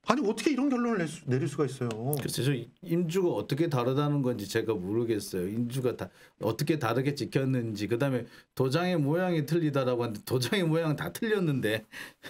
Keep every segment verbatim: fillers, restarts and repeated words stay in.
아니 어떻게 이런 결론을 낼 수, 내릴 수가 있어요. 글쎄 저 인주가 어떻게 다르다는 건지 제가 모르겠어요. 인주가 다 어떻게 다르게 찍혔는지 그다음에 도장의 모양이 틀리다라고 하는데 도장의 모양은 다 틀렸는데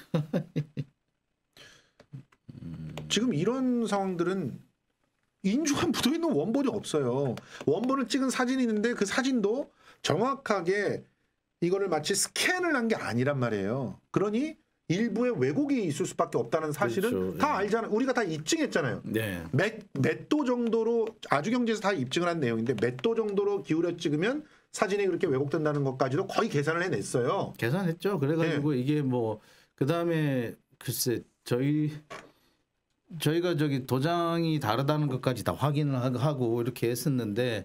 음. 지금 이런 상황들은 인주가 묻어있는 원본이 없어요. 원본을 찍은 사진이 있는데 그 사진도 정확하게 이거를 마치 스캔을 한 게 아니란 말이에요. 그러니 일부의 왜곡이 있을 수밖에 없다는 사실은 그렇죠. 다 네. 알잖아요. 우리가 다 입증했잖아요. 네. 몇, 몇 도 정도로 아주경제에서 다 입증을 한 내용인데 몇 도 정도로 기울여 찍으면 사진이 그렇게 왜곡된다는 것까지도 거의 계산을 해냈어요. 계산했죠. 그래가지고 네. 이게 뭐 그 다음에 글쎄 저희 저희가 저기 도장이 다르다는 것까지 다 확인을 하고 이렇게 했었는데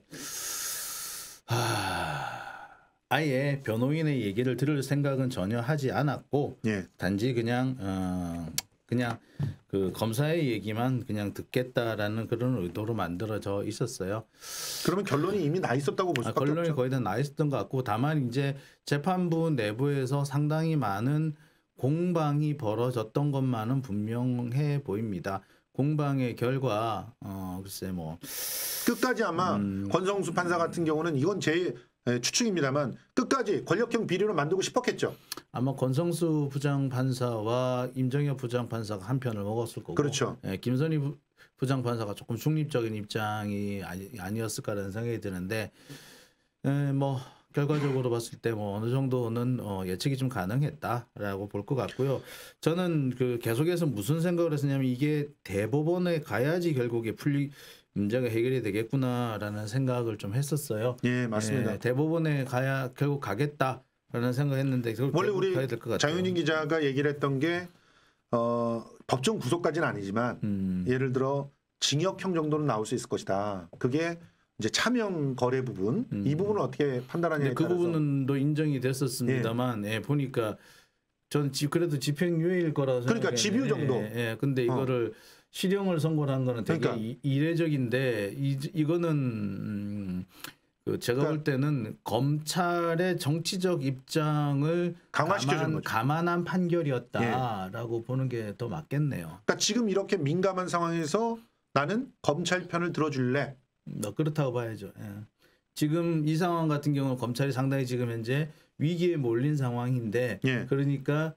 하... 아예 변호인의 얘기를 들을 생각은 전혀 하지 않았고 예. 단지 그냥 어 그냥 그 검사의 얘기만 그냥 듣겠다라는 그런 의도로 만들어져 있었어요. 그러면 결론이 이미 나 있었다고 볼 수밖에 아, 결론이 없죠. 거의 다 나 있었던 것 같고 다만 이제 재판부 내부에서 상당히 많은 공방이 벌어졌던 것만은 분명해 보입니다. 공방의 결과 어 글쎄 뭐 끝까지 아마 음... 권성수 판사 같은 경우는 이건 제 추측입니다만 끝까지 권력형 비리로 만들고 싶었겠죠. 아마 권성수 부장판사와 임정혁 부장판사가 한 편을 먹었을 거고 그렇죠. 예, 김선희 부, 부장판사가 조금 중립적인 입장이 아니, 아니었을까라는 생각이 드는데 예, 뭐 결과적으로 봤을 때 뭐 어느 정도는 어, 예측이 좀 가능했다라고 볼 것 같고요. 저는 그 계속해서 무슨 생각을 했었냐면 이게 대법원에 가야지 결국에 풀리 문제가 해결이 되겠구나라는 생각을 좀 했었어요. 예, 맞습니다. 예, 대법원에 가야 결국 가겠다라는 생각했는데 원래 우리 장윤인 기자가 얘기를 했던 게 어, 법정 구속까지는 아니지만 음. 예를 들어 징역형 정도는 나올 수 있을 것이다. 그게 이제 차명 거래 부분 음. 이 부분은 어떻게 판단하냐에 그 따라서 부분은 인정이 됐었습니다만 예. 예, 보니까 전 그래도 집행유예일 거라고 그러니까 집유 정도. 예, 예, 근데 이거를 어. 실형을 선고한 거는 되게 그러니까. 이례적인데 이, 이거는 음, 그 제가 그러니까. 볼 때는 검찰의 정치적 입장을 감안, 감안한 판결이었다라고 예. 보는 게 더 맞겠네요. 그러니까 지금 이렇게 민감한 상황에서 나는 검찰 편을 들어줄래? 너 그렇다고 봐야죠. 예. 지금 이 상황 같은 경우는 검찰이 상당히 지금 현재 위기에 몰린 상황인데 예. 그러니까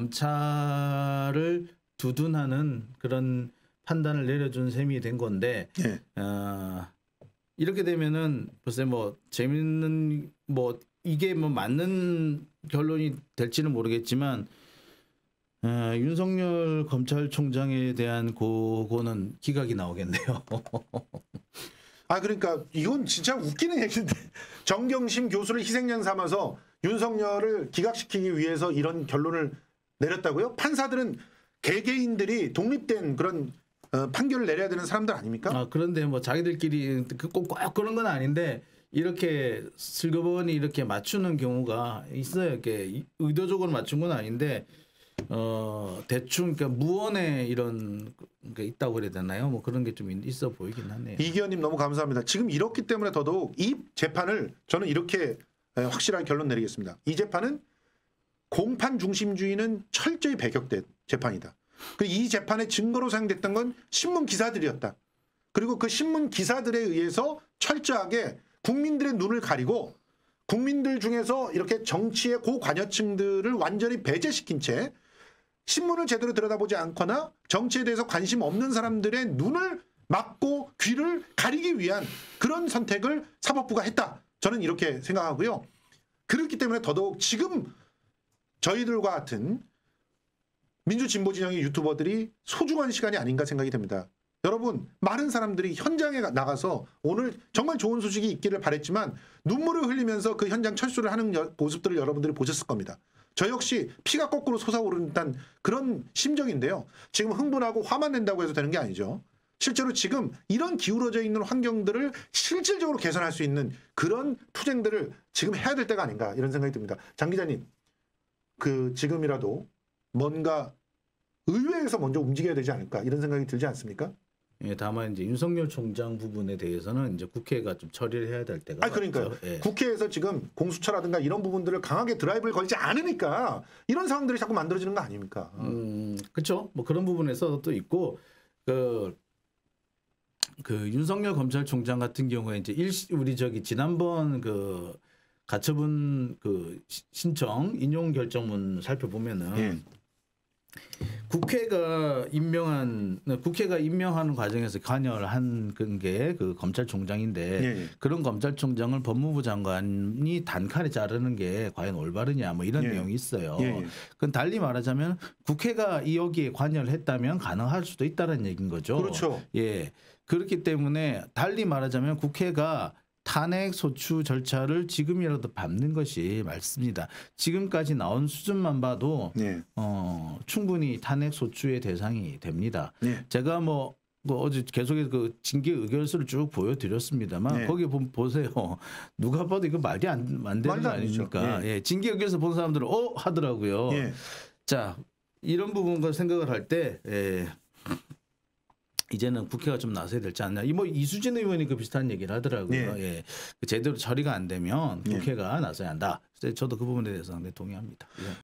검찰을 두둔하는 그런 판단을 내려준 셈이 된 건데 예. 어, 이렇게 되면은 글쎄 뭐 재밌는 뭐 이게 뭐 맞는 결론이 될지는 모르겠지만 어, 윤석열 검찰총장에 대한 그거는 기각이 나오겠네요. 아 그러니까 이건 진짜 웃기는 얘기인데 정경심 교수를 희생양 삼아서 윤석열을 기각시키기 위해서 이런 결론을 내렸다고요? 판사들은 개개인들이 독립된 그런 어, 판결을 내려야 되는 사람들 아닙니까? 아, 그런데 뭐 자기들끼리 꼭, 꼭 그런 건 아닌데 이렇게 슬그머니 이렇게 맞추는 경우가 있어요. 이렇게 의도적으로 맞춘 건 아닌데 어, 대충 그러니까 무언의 이런 게 있다고 그래야 되나요? 뭐 그런 게 좀 있어 보이긴 하네요. 이기현님 너무 감사합니다. 지금 이렇기 때문에 더더욱 이 재판을 저는 이렇게 확실한 결론 내리겠습니다. 이 재판은 공판 중심주의는 철저히 배격된 재판이다. 이 재판의 증거로 사용됐던 건 신문 기사들이었다. 그리고 그 신문 기사들에 의해서 철저하게 국민들의 눈을 가리고 국민들 중에서 이렇게 정치의 고관여층들을 완전히 배제시킨 채 신문을 제대로 들여다보지 않거나 정치에 대해서 관심 없는 사람들의 눈을 막고 귀를 가리기 위한 그런 선택을 사법부가 했다. 저는 이렇게 생각하고요. 그렇기 때문에 더더욱 지금 저희들과 같은 민주진보진영의 유튜버들이 소중한 시간이 아닌가 생각이 됩니다. 여러분 많은 사람들이 현장에 나가서 오늘 정말 좋은 소식이 있기를 바랬지만 눈물을 흘리면서 그 현장 철수를 하는 모습들을 여러분들이 보셨을 겁니다. 저 역시 피가 거꾸로 솟아오르는 그런 심정인데요. 지금 흥분하고 화만 낸다고 해서 되는 게 아니죠. 실제로 지금 이런 기울어져 있는 환경들을 실질적으로 개선할 수 있는 그런 투쟁들을 지금 해야 될 때가 아닌가 이런 생각이 듭니다. 장 기자님, 그 지금이라도 뭔가 의회에서 먼저 움직여야 되지 않을까 이런 생각이 들지 않습니까? 예, 다만 이제 윤석열 총장 부분에 대해서는 이제 국회가 좀 처리를 해야 될 때가 아 그러니까요. 왔죠. 예. 국회에서 지금 공수처라든가 이런 부분들을 강하게 드라이브를 걸지 않으니까 이런 상황들이 자꾸 만들어지는 거 아닙니까? 음, 그렇죠. 뭐 그런 부분에서도 있고 그. 그 윤석열 검찰총장 같은 경우에 이제 일 우리 저기 지난번 그 가처분 그 시- 신청 인용 결정문 살펴보면은 예. 국회가 임명한 국회가 임명하는 과정에서 관여를 한 게 그 검찰총장인데 예, 예. 그런 검찰총장을 법무부 장관이 단칼에 자르는 게 과연 올바르냐 뭐 이런 예. 내용이 있어요. 예, 예. 그건 달리 말하자면 국회가 이 여기에 관여를 했다면 가능할 수도 있다는 얘기인 거죠. 그렇죠. 예. 그렇기 때문에 달리 말하자면 국회가 탄핵 소추 절차를 지금이라도 밟는 것이 맞습니다. 지금까지 나온 수준만 봐도 예. 어, 충분히 탄핵 소추의 대상이 됩니다. 예. 제가 뭐, 뭐 어제 계속해서 그 징계 의결서를 쭉 보여드렸습니다만 네. 거기 보, 보세요. 누가 봐도 이거 말이 안, 안 되는 말도 거 안 되죠. 아닙니까? 예. 예. 징계 의결서 본 사람들은 어 하더라고요. 예. 자 이런 부분과 생각을 할 때 예, 이제는 국회가 좀 나서야 될지 않나. 이 뭐 이수진 의원이 그 비슷한 얘기를 하더라고요. 예. 예. 제대로 처리가 안 되면 예. 국회가 나서야 한다. 저도 그 부분에 대해서 상당히 동의합니다. 예.